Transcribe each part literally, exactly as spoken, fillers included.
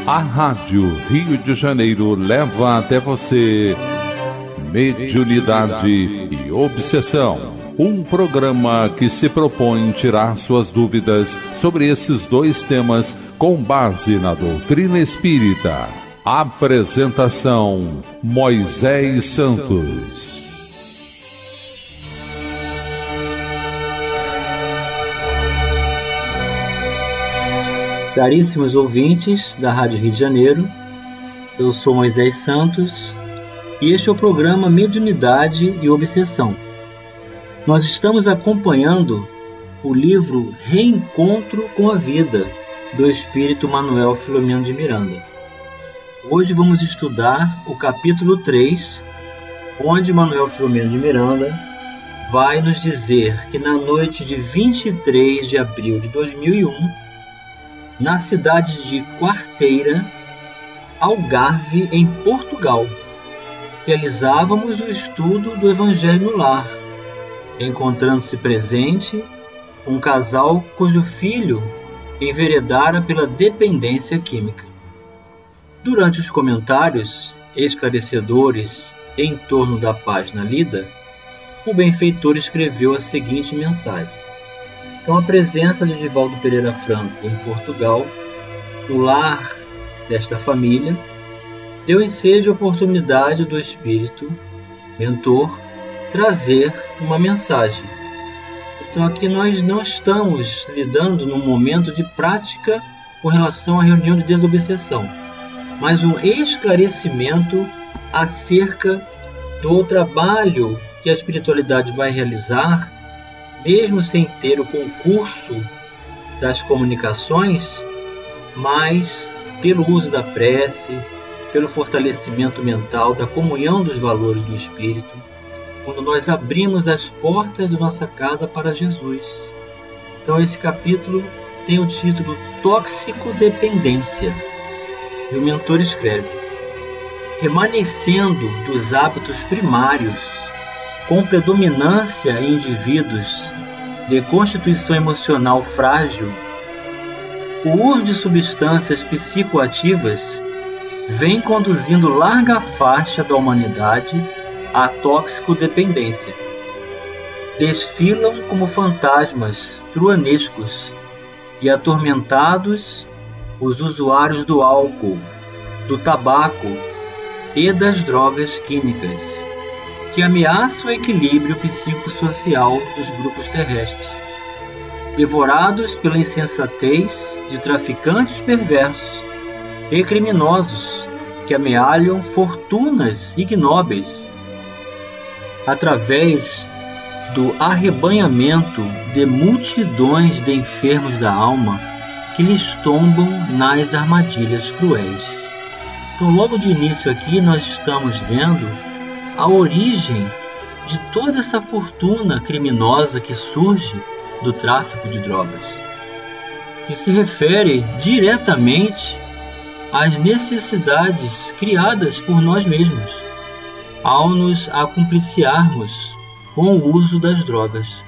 A Rádio Rio de Janeiro leva até você Mediunidade e Obsessão, um programa que se propõe tirar suas dúvidas sobre esses dois temas com base na doutrina espírita. Apresentação: Moisés Santos. Caríssimos ouvintes da Rádio Rio de Janeiro, eu sou Moisés Santos e este é o programa Mediunidade e Obsessão. Nós estamos acompanhando o livro Reencontro com a Vida, do Espírito Manuel Filomeno de Miranda. Hoje vamos estudar o capítulo três, onde Manuel Filomeno de Miranda vai nos dizer que na noite de vinte e três de abril de dois mil e um, na cidade de Quarteira, Algarve, em Portugal, realizávamos o estudo do Evangelho no Lar, encontrando-se presente um casal cujo filho enveredara pela dependência química. Durante os comentários esclarecedores em torno da página lida, o benfeitor escreveu a seguinte mensagem. Então, a presença de Divaldo Pereira Franco em Portugal, no lar desta família, deu ensejo a oportunidade do Espírito Mentor trazer uma mensagem. Então, aqui nós não estamos lidando num momento de prática com relação à reunião de desobsessão, mas um esclarecimento acerca do trabalho que a espiritualidade vai realizar, mesmo sem ter o concurso das comunicações, mas pelo uso da prece, pelo fortalecimento mental, da comunhão dos valores do Espírito, quando nós abrimos as portas da nossa casa para Jesus. Então esse capítulo tem o título Toxicodependência. E o mentor escreve: remanescendo dos hábitos primários, com predominância em indivíduos de constituição emocional frágil, o uso de substâncias psicoativas vem conduzindo larga faixa da humanidade à toxicodependência. Desfilam como fantasmas truanescos e atormentados os usuários do álcool, do tabaco e das drogas químicas, que ameaçam o equilíbrio psicossocial dos grupos terrestres, devorados pela insensatez de traficantes perversos e criminosos que amealham fortunas ignóbeis através do arrebanhamento de multidões de enfermos da alma que lhes tombam nas armadilhas cruéis. Então, logo de início aqui, nós estamos vendo a origem de toda essa fortuna criminosa que surge do tráfico de drogas, que se refere diretamente às necessidades criadas por nós mesmos, ao nos acumpliciarmos com o uso das drogas.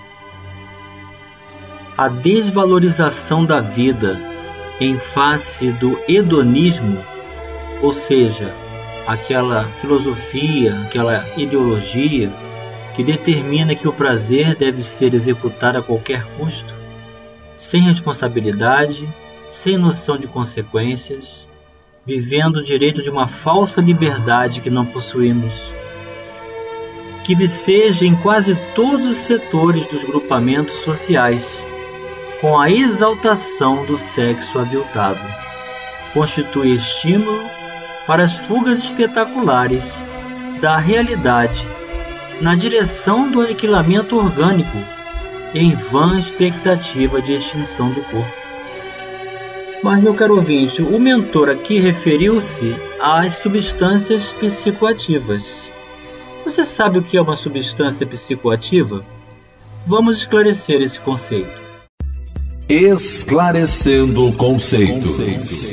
A desvalorização da vida em face do hedonismo, ou seja, aquela filosofia, aquela ideologia que determina que o prazer deve ser executado a qualquer custo, sem responsabilidade, sem noção de consequências, vivendo o direito de uma falsa liberdade que não possuímos, que viceja em quase todos os setores dos grupamentos sociais, com a exaltação do sexo aviltado, constitui estímulo para as fugas espetaculares da realidade na direção do aniquilamento orgânico em vã expectativa de extinção do corpo. Mas, meu caro ouvinte, o mentor aqui referiu-se às substâncias psicoativas. Você sabe o que é uma substância psicoativa? Vamos esclarecer esse conceito. Esclarecendo conceitos.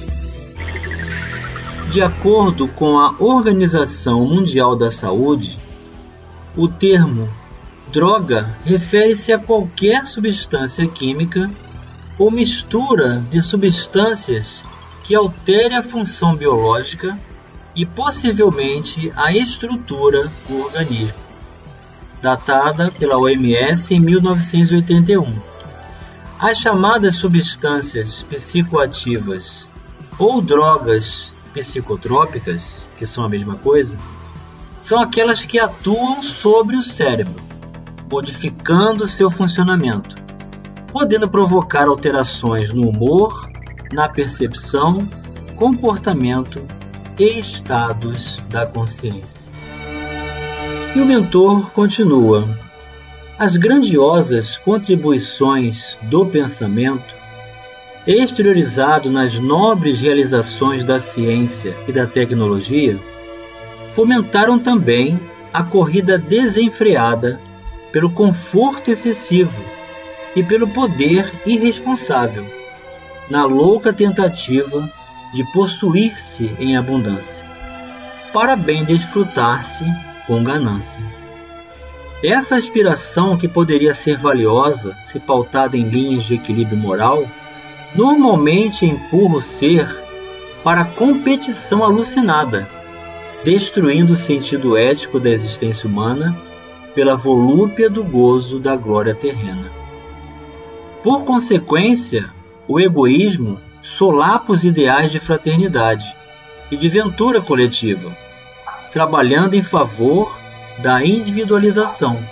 De acordo com a Organização Mundial da Saúde, o termo droga refere-se a qualquer substância química ou mistura de substâncias que que altere a função biológica e possivelmente a estrutura do organismo, datada pela O M S em mil novecentos e oitenta e um. As chamadas substâncias psicoativas ou drogas psicotrópicas, que são a mesma coisa, são aquelas que atuam sobre o cérebro, modificando seu funcionamento, podendo provocar alterações no humor, na percepção, comportamento e estados da consciência. E o mentor continua: as grandiosas contribuições do pensamento, exteriorizado nas nobres realizações da ciência e da tecnologia, fomentaram também a corrida desenfreada pelo conforto excessivo e pelo poder irresponsável, na louca tentativa de possuir-se em abundância, para bem desfrutar-se com ganância. Essa aspiração, que poderia ser valiosa se pautada em linhas de equilíbrio moral, normalmente empurra o ser para a competição alucinada, destruindo o sentido ético da existência humana pela volúpia do gozo da glória terrena. Por consequência, o egoísmo solapa os ideais de fraternidade e de ventura coletiva, trabalhando em favor da individualização,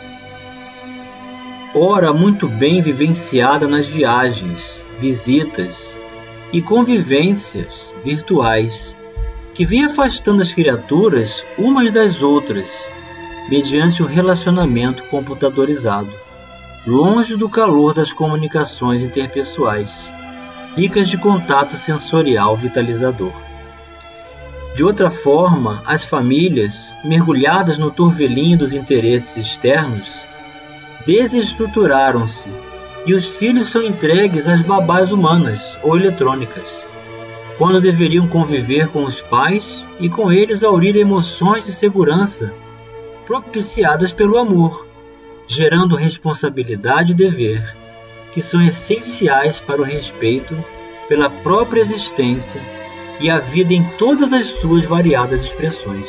ora muito bem vivenciada nas viagens, visitas e convivências virtuais, que vem afastando as criaturas umas das outras, mediante um relacionamento computadorizado, longe do calor das comunicações interpessoais, ricas de contato sensorial vitalizador. De outra forma, as famílias, mergulhadas no turvelinho dos interesses externos, desestruturaram-se e os filhos são entregues às babás humanas ou eletrônicas, quando deveriam conviver com os pais e com eles aurir emoções de segurança propiciadas pelo amor, gerando responsabilidade e dever, que são essenciais para o respeito pela própria existência e a vida em todas as suas variadas expressões.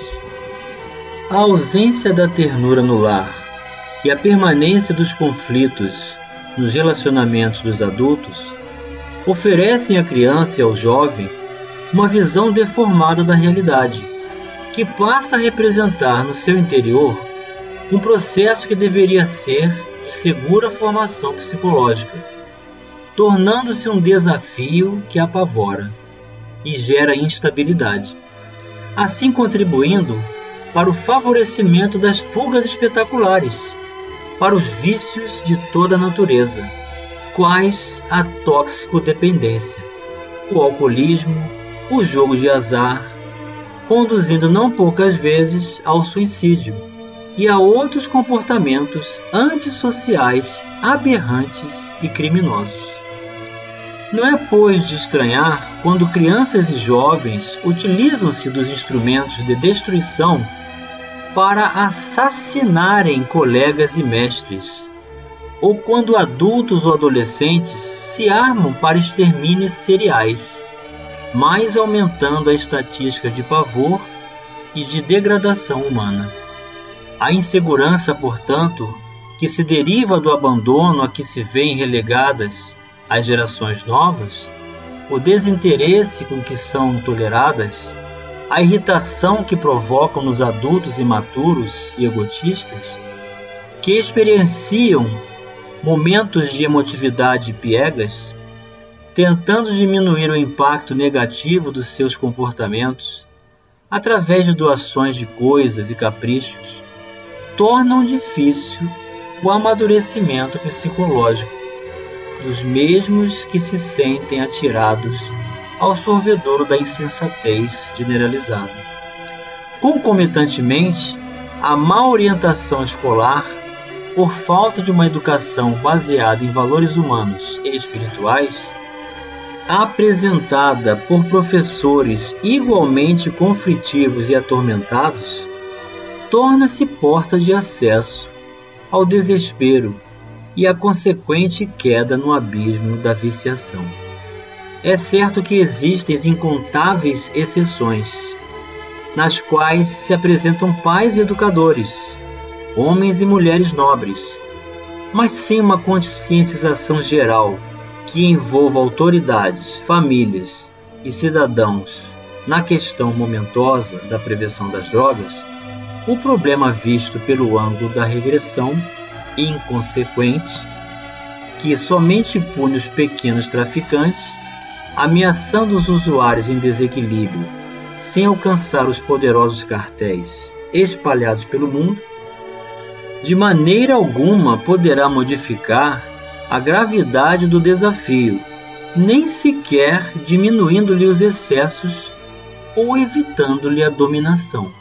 A ausência da ternura no lar e a permanência dos conflitos nos relacionamentos dos adultos oferecem à criança e ao jovem uma visão deformada da realidade, que passa a representar no seu interior um processo que deveria ser de segura formação psicológica, tornando-se um desafio que apavora e gera instabilidade, assim contribuindo para o favorecimento das fugas espetaculares, para os vícios de toda a natureza, quais a toxicodependência, o alcoolismo, o jogo de azar, conduzindo não poucas vezes ao suicídio e a outros comportamentos antissociais, aberrantes e criminosos. Não é, pois, de estranhar quando crianças e jovens utilizam-se dos instrumentos de destruição para assassinarem colegas e mestres, ou quando adultos ou adolescentes se armam para extermínios seriais, mais aumentando as estatísticas de pavor e de degradação humana. A insegurança, portanto, que se deriva do abandono a que se veem relegadas as gerações novas, o desinteresse com que são toleradas, a irritação que provocam nos adultos imaturos e egotistas, que experienciam momentos de emotividade piegas, tentando diminuir o impacto negativo dos seus comportamentos através de doações de coisas e caprichos, tornam difícil o amadurecimento psicológico dos mesmos que se sentem atirados ao sorvedouro da insensatez generalizada. Concomitantemente, a má orientação escolar, por falta de uma educação baseada em valores humanos e espirituais, apresentada por professores igualmente conflitivos e atormentados, torna-se porta de acesso ao desespero e à consequente queda no abismo da viciação. é certo que existem incontáveis exceções, nas quais se apresentam pais e educadores, homens e mulheres nobres, mas sem uma conscientização geral que envolva autoridades, famílias e cidadãos na questão momentosa da prevenção das drogas, o problema visto pelo ângulo da regressão inconsequente, que somente pune os pequenos traficantes, ameaçando os usuários em desequilíbrio, sem alcançar os poderosos cartéis espalhados pelo mundo, de maneira alguma poderá modificar a gravidade do desafio, nem sequer diminuindo-lhe os excessos ou evitando-lhe a dominação.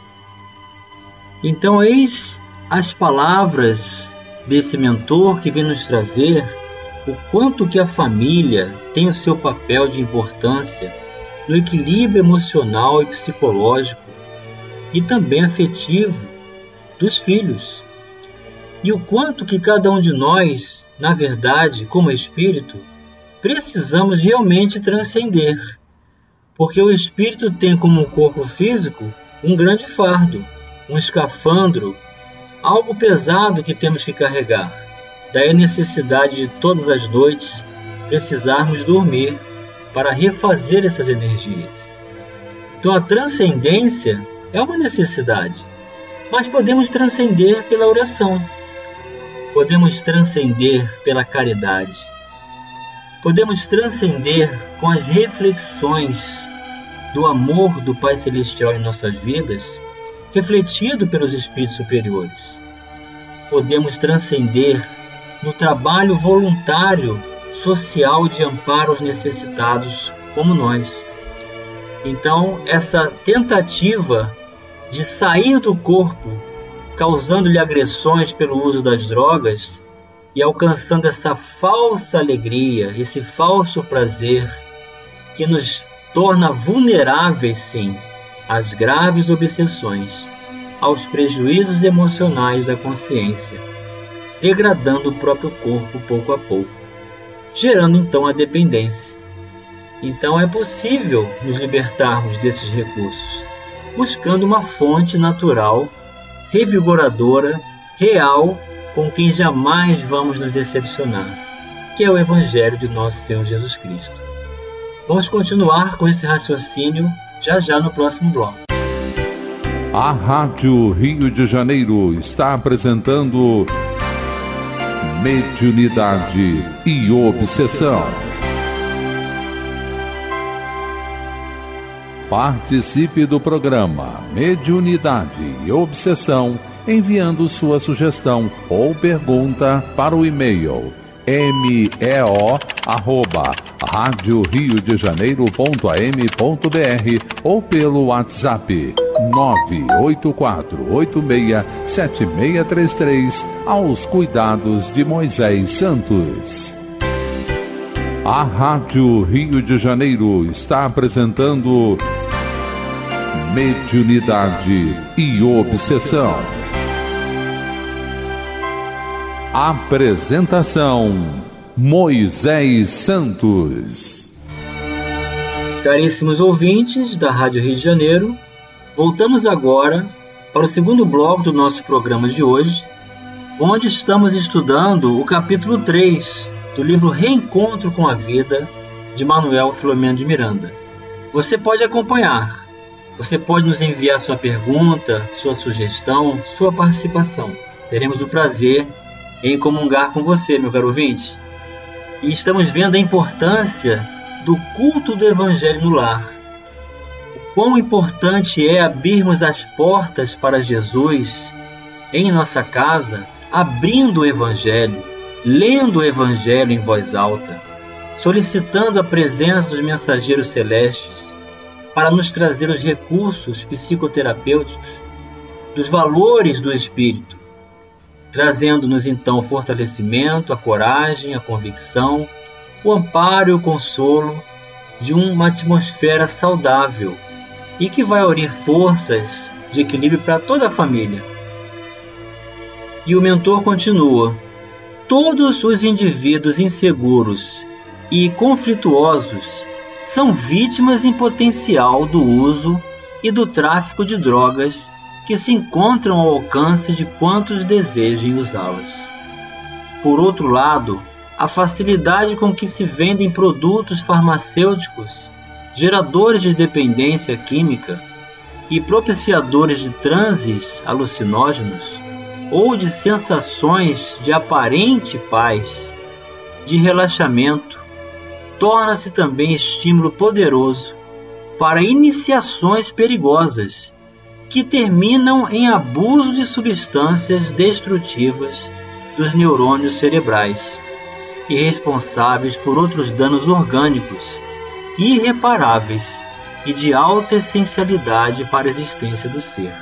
Então, eis as palavras desse mentor que vem nos trazer o quanto que a família tem o seu papel de importância no equilíbrio emocional e psicológico e também afetivo dos filhos. E o quanto que cada um de nós, na verdade, como espírito, precisamos realmente transcender. Porque o espírito tem como corpo físico um grande fardo, um escafandro, algo pesado que temos que carregar. Daí a necessidade de todas as noites precisarmos dormir para refazer essas energias. Então a transcendência é uma necessidade, mas podemos transcender pela oração, podemos transcender pela caridade, podemos transcender com as reflexões do amor do Pai Celestial em nossas vidas, refletido pelos espíritos superiores. Podemos transcender no trabalho voluntário social de amparo aos necessitados como nós. Então, essa tentativa de sair do corpo, causando-lhe agressões pelo uso das drogas e alcançando essa falsa alegria, esse falso prazer que nos torna vulneráveis, sim, às graves obsessões, aos prejuízos emocionais da consciência, degradando o próprio corpo pouco a pouco, gerando então a dependência. Então é possível nos libertarmos desses recursos, buscando uma fonte natural, revigoradora, real, com quem jamais vamos nos decepcionar, que é o Evangelho de Nosso Senhor Jesus Cristo. Vamos continuar com esse raciocínio já já no próximo bloco. A Rádio Rio de Janeiro está apresentando Mediunidade e Obsessão. Participe do programa Mediunidade e Obsessão enviando sua sugestão ou pergunta para o e-mail meo arroba rádio rio de janeiro ponto a m ponto b r ou pelo WhatsApp nove oito quatro oito seis sete seis três três aos cuidados de Moisés Santos. A Rádio Rio de Janeiro está apresentando Mediunidade e Obsessão. Apresentação Moisés Santos. Caríssimos ouvintes da Rádio Rio de Janeiro, voltamos agora para o segundo bloco do nosso programa de hoje, onde estamos estudando o capítulo três do livro Reencontro com a Vida, de Manuel Filomeno de Miranda. Você pode acompanhar, você pode nos enviar sua pergunta, sua sugestão, sua participação. Teremos o prazer em comungar com você, meu caro ouvinte. E estamos vendo a importância do culto do Evangelho no lar. O quão importante é abrirmos as portas para Jesus em nossa casa, abrindo o Evangelho, lendo o Evangelho em voz alta, solicitando a presença dos mensageiros celestes para nos trazer os recursos psicoterapêuticos dos valores do Espírito, trazendo-nos então o fortalecimento, a coragem, a convicção, o amparo e o consolo de uma atmosfera saudável e que vai unir forças de equilíbrio para toda a família. E o mentor continua: todos os indivíduos inseguros e conflituosos são vítimas em potencial do uso e do tráfico de drogas que se encontram ao alcance de quantos desejem usá-las. Por outro lado, a facilidade com que se vendem produtos farmacêuticos, geradores de dependência química e propiciadores de transes alucinógenos ou de sensações de aparente paz, de relaxamento, torna-se também estímulo poderoso para iniciações perigosas que terminam em abuso de substâncias destrutivas dos neurônios cerebrais e responsáveis por outros danos orgânicos irreparáveis e de alta essencialidade para a existência do ser.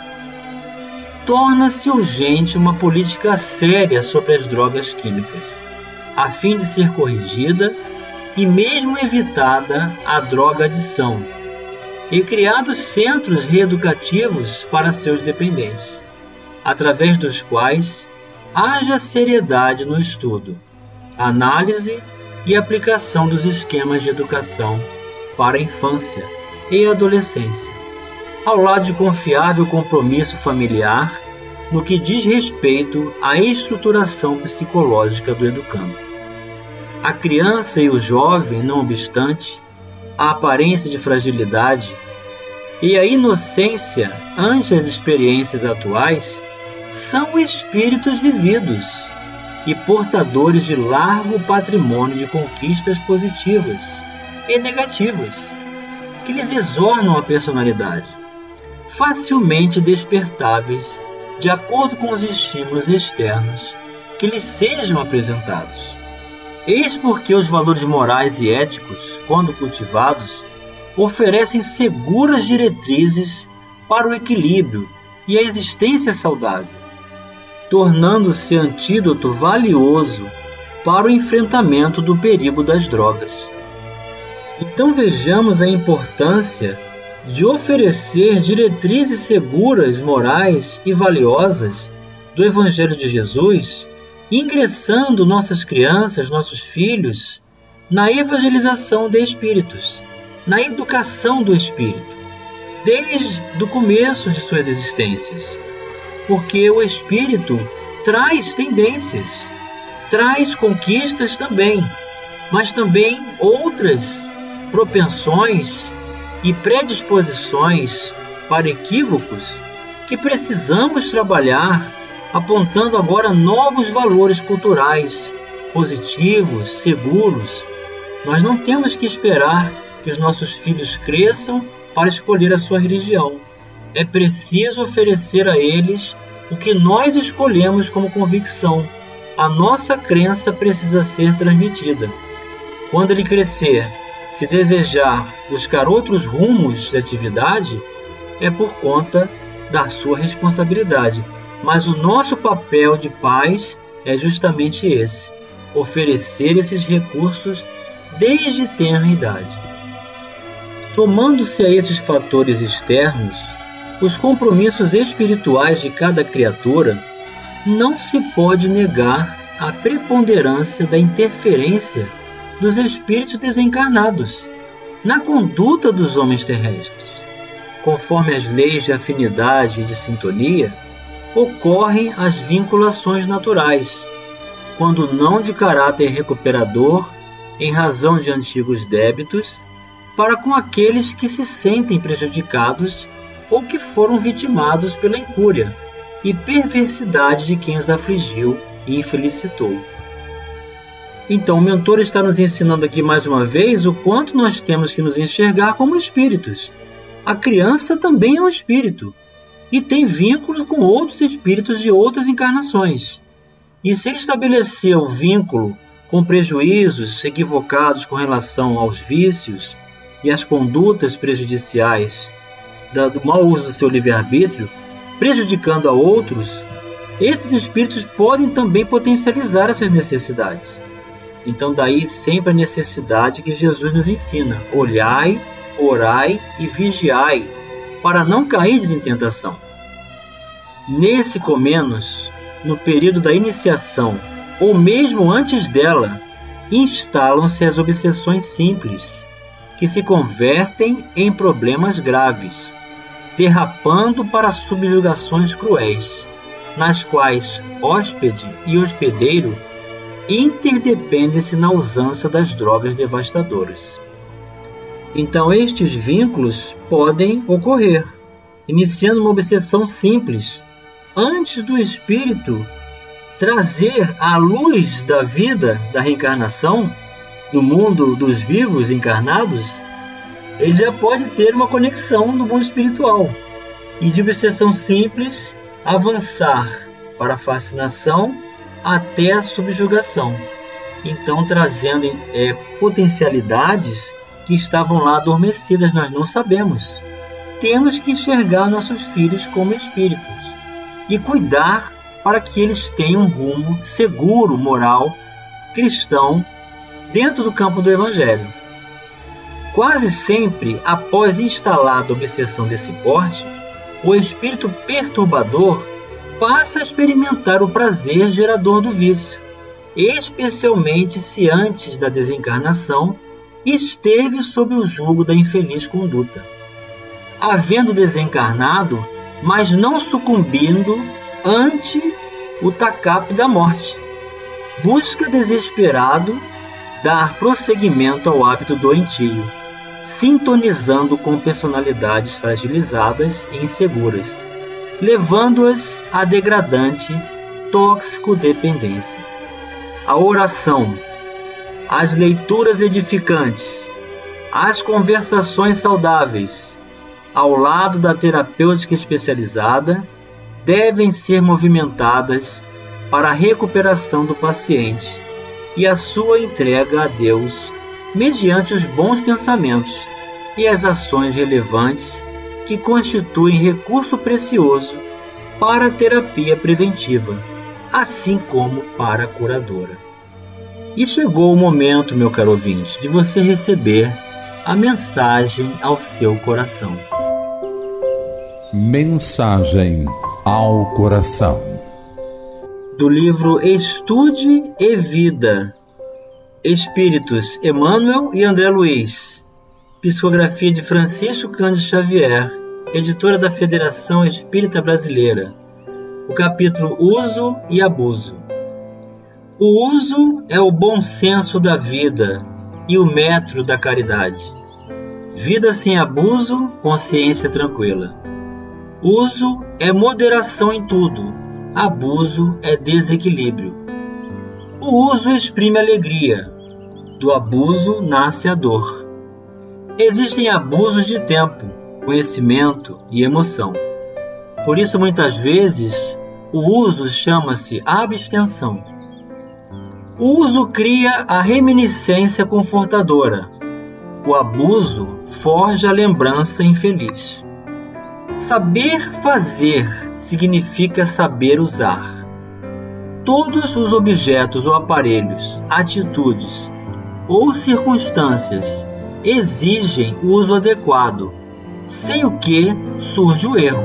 Torna-se urgente uma política séria sobre as drogas químicas, a fim de ser corrigida e mesmo evitada a droga-adição, e criados centros reeducativos para seus dependentes, através dos quais haja seriedade no estudo, análise e aplicação dos esquemas de educação para a infância e adolescência, ao lado de confiável compromisso familiar no que diz respeito à estruturação psicológica do educando. A criança e o jovem, não obstante, a aparência de fragilidade e a inocência ante as experiências atuais são espíritos vividos e portadores de largo patrimônio de conquistas positivas e negativas que lhes exornam a personalidade, facilmente despertáveis de acordo com os estímulos externos que lhes sejam apresentados. Eis porque os valores morais e éticos, quando cultivados, oferecem seguras diretrizes para o equilíbrio e a existência saudável, tornando-se antídoto valioso para o enfrentamento do perigo das drogas. Então vejamos a importância de oferecer diretrizes seguras, morais e valiosas do Evangelho de Jesus, ingressando nossas crianças, nossos filhos, na evangelização de espíritos, na educação do espírito, desde o começo de suas existências. Porque o espírito traz tendências, traz conquistas também, mas também outras propensões e predisposições para equívocos que precisamos trabalhar, apontando agora novos valores culturais, positivos, seguros. Nós não temos que esperar que os nossos filhos cresçam para escolher a sua religião. É preciso oferecer a eles o que nós escolhemos como convicção. A nossa crença precisa ser transmitida. Quando ele crescer, se desejar buscar outros rumos de atividade, é por conta da sua responsabilidade. Mas o nosso papel de pais é justamente esse: oferecer esses recursos desde tenra idade. Somando-se a esses fatores externos, os compromissos espirituais de cada criatura, não se pode negar a preponderância da interferência dos espíritos desencarnados na conduta dos homens terrestres. Conforme as leis de afinidade e de sintonia, ocorrem as vinculações naturais, quando não de caráter recuperador em razão de antigos débitos, para com aqueles que se sentem prejudicados ou que foram vitimados pela incúria e perversidade de quem os afligiu e infelicitou. Então, o mentor está nos ensinando aqui mais uma vez o quanto nós temos que nos enxergar como espíritos. A criança também é um espírito e tem vínculos com outros espíritos de outras encarnações. E se ele estabeleceu vínculo com prejuízos equivocados com relação aos vícios e às condutas prejudiciais do mau uso do seu livre-arbítrio, prejudicando a outros, esses espíritos podem também potencializar essas necessidades. Então daí sempre a necessidade que Jesus nos ensina: olhai, orai e vigiai, para não cair em tentação. Nesse Comenos, no período da iniciação, ou mesmo antes dela, instalam-se as obsessões simples, que se convertem em problemas graves, derrapando para subjugações cruéis, nas quais hóspede e hospedeiro interdependem-se na usança das drogas devastadoras. Então estes vínculos podem ocorrer, iniciando uma obsessão simples, antes do espírito trazer à luz da vida, da reencarnação, no mundo dos vivos encarnados, ele já pode ter uma conexão no mundo espiritual e de obsessão simples avançar para a fascinação até a subjugação, então trazendo é, potencialidades que estavam lá adormecidas, nós não sabemos. Temos que enxergar nossos filhos como espíritos e cuidar para que eles tenham um rumo seguro, moral, cristão, dentro do campo do Evangelho. Quase sempre, após instalada a obsessão desse porte, o espírito perturbador passa a experimentar o prazer gerador do vício, especialmente se antes da desencarnação esteve sob o jugo da infeliz conduta. Havendo desencarnado, mas não sucumbindo ante o tacape da morte, busca desesperado dar prosseguimento ao hábito doentio, sintonizando com personalidades fragilizadas e inseguras, levando-as à degradante tóxico-dependência. A oração, as leituras edificantes, as conversações saudáveis, ao lado da terapêutica especializada, devem ser movimentadas para a recuperação do paciente e a sua entrega a Deus mediante os bons pensamentos e as ações relevantes que constituem recurso precioso para a terapia preventiva, assim como para a curadora. E chegou o momento, meu caro ouvinte, de você receber a mensagem ao seu coração. Mensagem ao coração. Do livro Estude e Vida, Espíritos Emmanuel e André Luiz, psicografia de Francisco Cândido Xavier, editora da Federação Espírita Brasileira, o capítulo Uso e Abuso. O uso é o bom senso da vida e o metro da caridade. Vida sem abuso, consciência tranquila. Uso é moderação em tudo, abuso é desequilíbrio. O uso exprime alegria, do abuso nasce a dor. Existem abusos de tempo, conhecimento e emoção. Por isso, muitas vezes, o uso chama-se abstenção. O uso cria a reminiscência confortadora. O abuso forja a lembrança infeliz. Saber fazer significa saber usar. Todos os objetos ou aparelhos, atitudes ou circunstâncias exigem o uso adequado, sem o que surge o erro.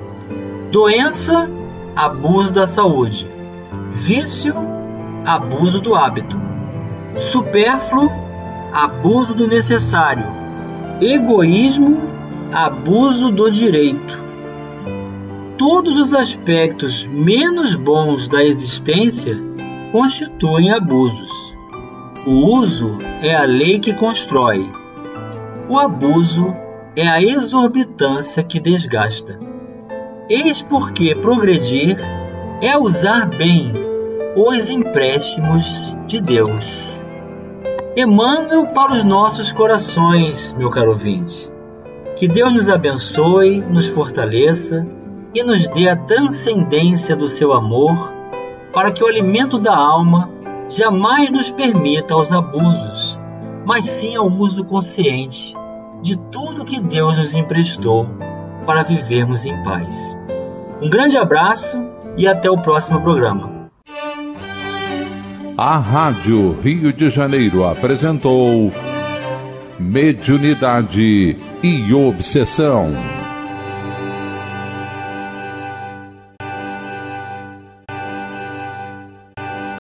Doença, abuso da saúde. Vício, abuso do hábito. Supérfluo, abuso do necessário. Egoísmo, abuso do direito. Todos os aspectos menos bons da existência constituem abusos. O uso é a lei que constrói. O abuso é a exorbitância que desgasta. Eis porque progredir é usar bem os empréstimos de Deus. Emmanuel para os nossos corações, meu caro ouvinte. Que Deus nos abençoe, nos fortaleça e nos dê a transcendência do seu amor, para que o alimento da alma jamais nos permita aos abusos, mas sim ao uso consciente de tudo que Deus nos emprestou para vivermos em paz. Um grande abraço e até o próximo programa. A Rádio Rio de Janeiro apresentou Mediunidade e Obsessão.